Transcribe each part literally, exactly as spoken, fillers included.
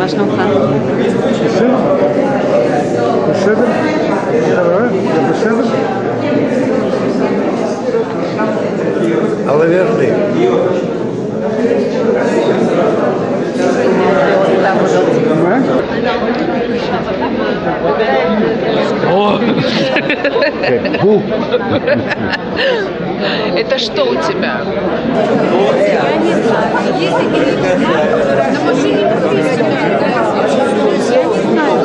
Başnokta. Beseder? Второе? Beseder? Алаверды. О! Это что у тебя? Я не знаю. Если не знаю, на машине написано. Я не знаю.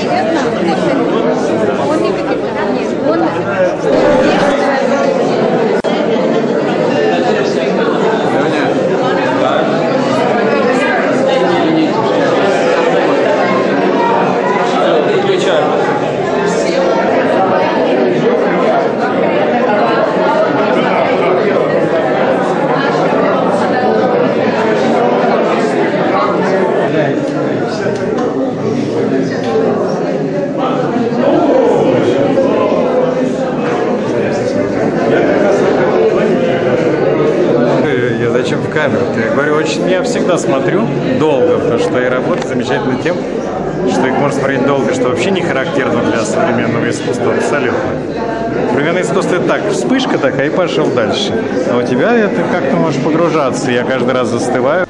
Он не вегетарианец. Он... Зачем в камеру? Я говорю, очень, я всегда смотрю долго, потому что и работа замечательна тем, что их можно смотреть долго, что вообще не характерно для современного искусства абсолютно. Современное искусство это так, вспышка такая и пошел дальше. А у тебя это как-то можешь погружаться, я каждый раз застываю.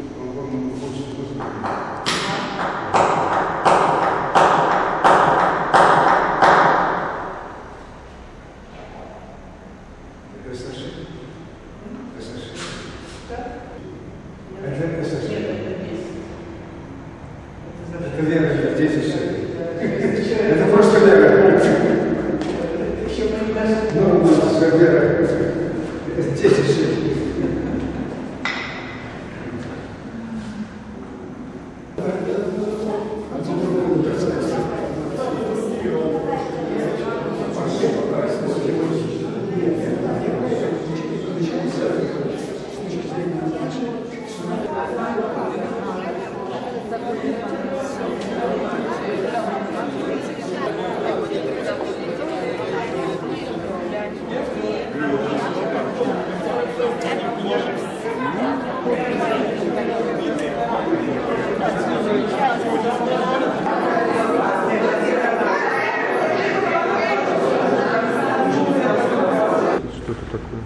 Это Вера, здесь еще. Это просто Вера. Ну, все Вера. Здесь еще. Что это такое?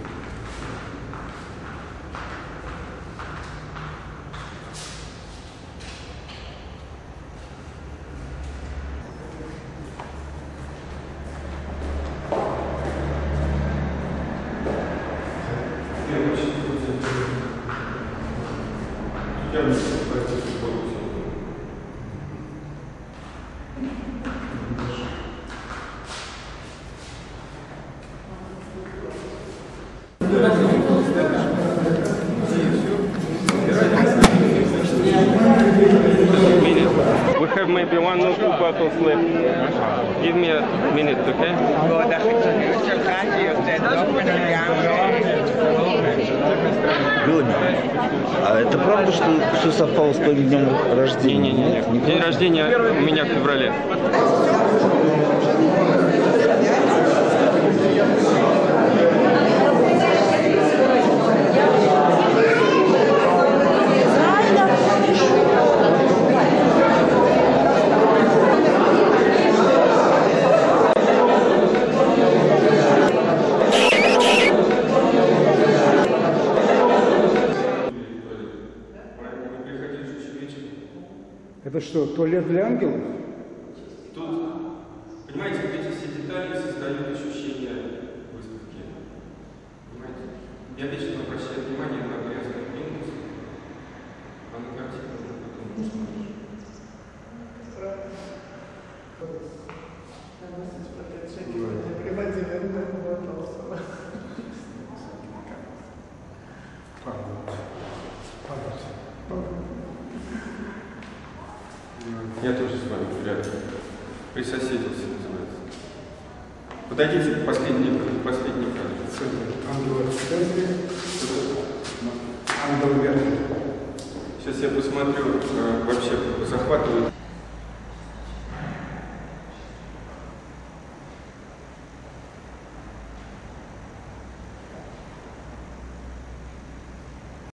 We have maybe one or two bottles left. Give me a minute, okay? А это правда, что все совпало с твоим днем рождения? Не-не-не. День рождения у меня в феврале. Это что, туалет для ангелов? Тут, понимаете, эти все детали создают ощущение выставки. Понимаете? Я вечно обращаю внимание на грязный минус, а на картину уже потом не смотришь. Я тоже с вами рядом. Присоседился, называется. Подойдите к последней, последней кадре. Ангел вверх. Сейчас я посмотрю, э, вообще захватывает.